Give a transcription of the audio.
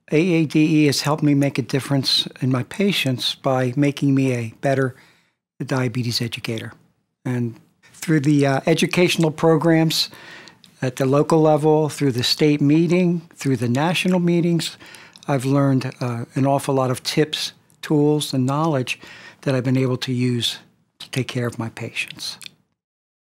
AADE has helped me make a difference in my patients by making me a better diabetes educator. And through the educational programs at the local level, through the state meeting, through the national meetings, I've learned an awful lot of tips, tools, and knowledge that I've been able to use to take care of my patients.